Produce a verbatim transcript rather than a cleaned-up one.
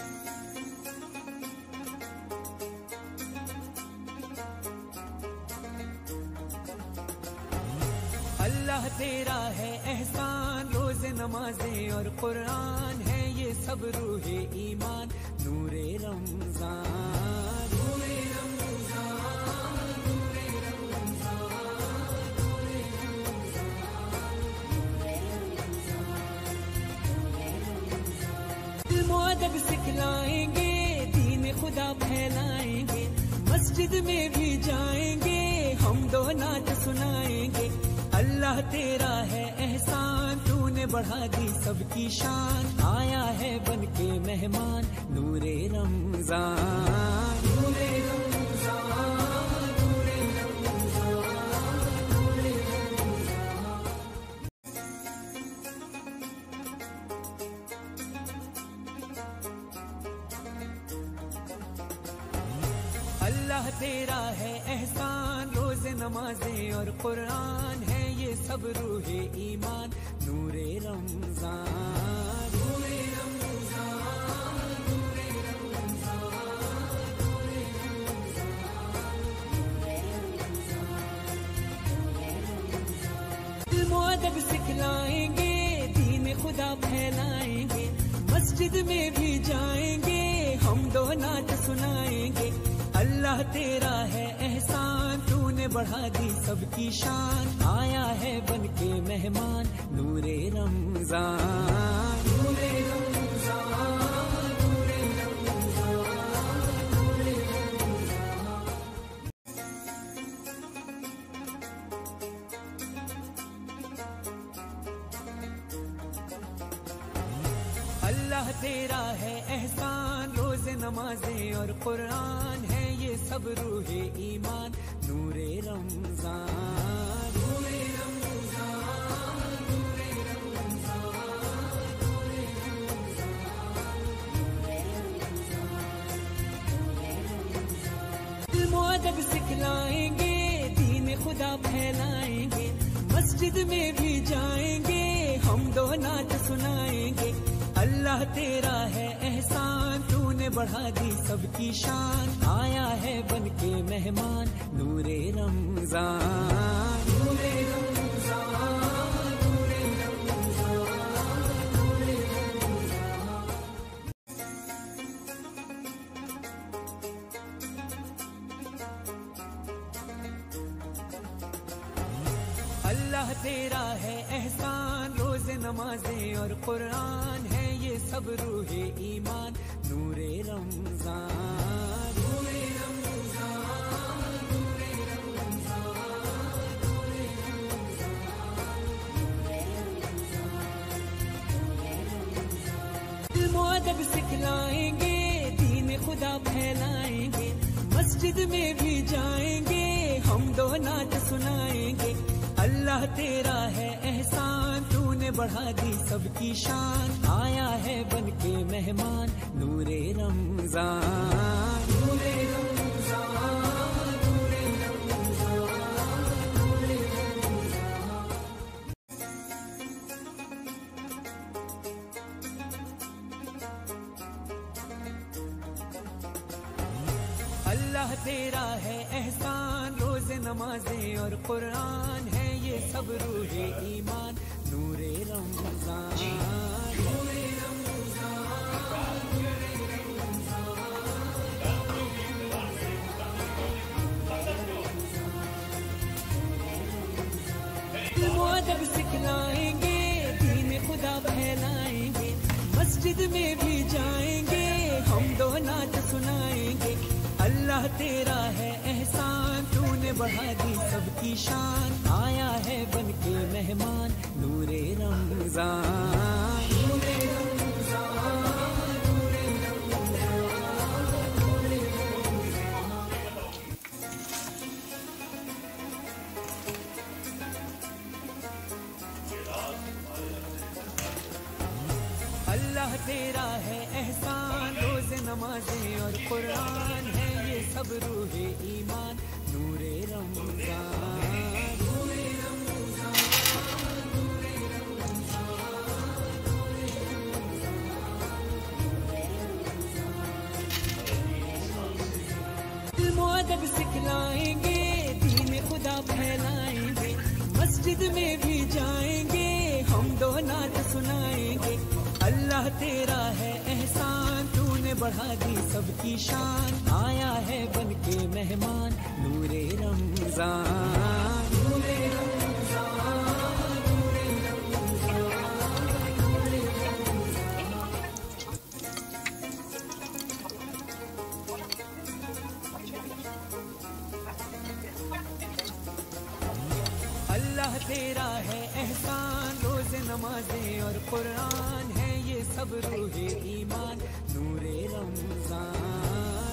اللہ تیرا ہے احسان، روز نمازیں اور قرآن ہے یہ سب روح ایمان، نور رمضان نور رمضان نور رمضان۔ علم و ادب سکھلائیں گے، دین خدا پھیلائیں گے، مسجد میں بھی جائیں گے، ہم دو نعت سنائیں گے۔ اللہ تیرا ہے احسان، تو نے بڑھا دی سب کی شان، آیا ہے بن کے مہمان، نور رمضان نور رمضان نور رمضان نور رمضان۔ اللہ تیرا ہے احسان، روز نمازیں اور قرآن ہے یہ سب روح ایمان، نور رمضان نور رمضان نور رمضان نور رمضان۔ علم و ادب سکھلائیں گے، دین خدا پھیلائیں گے، مسجد میں بھی جائیں گے، ہم دو نعت سنائیں گے۔ اللہ تیرا ہے احسان، تو نے بڑھا دی سب کی شان، آیا ہے بن کے مہمان، نور رمضان نور رمضان نور رمضان نور رمضان۔ اللہ تیرا ہے احسان، روز نمازیں اور قرآن ہے یہ سب روح ایمان، نور رمضان نور رمضان نور رمضان نور رمضان۔ علم و ادب سکھلائیں گے، دین خدا پھیلائیں گے، مسجد میں بھی جائیں گے، ہم دو نعت سنائیں گے۔ اللہ تیرا ہے احسان، تو نے بڑھا دی سب کی شان، آیا ہے بن کے مہمان، نور رمضان نور رمضان نور رمضان نور رمضان۔ اللہ تیرا ہے احسان، روز نمازیں اور قرآن ہے یہ سب روح ایمان، نور رمضان نور رمضان نور رمضان نور رمضان۔ علم و ادب سکھلائیں گے، دین خدا پھیلائیں گے، مسجد میں بھی جائیں گے، ہم دو نعت سنائیں گے۔ اللہ تیرا ہے احسان، تو نے بڑھا دی سب کی شان، آیا ہے بن کے مہمان، نور رمضان نور رمضان نور رمضان نور رمضان۔ اللہ تیرا ہے احسان، روز نمازیں اور قرآن ہے یہ سب روح ایمان، نور رمضان نور رمضان نور رمضان۔ علم و ادب سکھلائیں گے، دین خدا پھیلائیں گے، مسجد میں بھی جائیں گے، ہم دو نعت سنائیں گے۔ اللہ تیرا ہے احسان، تو نے بڑھا دی سب کی شان، آیا ہے بن کے مہمان، نور رمضان نور رمضان نور رمضان نور رمضان۔ اللہ تیرا ہے احسان، روز نمازیں اور قرآن ہے یہ سب روح ایمان، نور رمضان نور رمضان نور رمضان نور رمضان۔ जब सिखलाएंगे दीन खुदा फैलाएंगे, मस्जिद में भी जाएंगे हम दो नात सुनाएंगे। अल्लाह तेरा है एहसान, तूने बढ़ा दी सबकी शान, आया है बन के मेहमान नूरे रमजान, नूरे रमजान, नूरे रमजान, नूरे अल्लाह तेरा है एहसान, रोज़े नमाजें और कुरान है ये सब रूहे ईमान नूरे रमजान।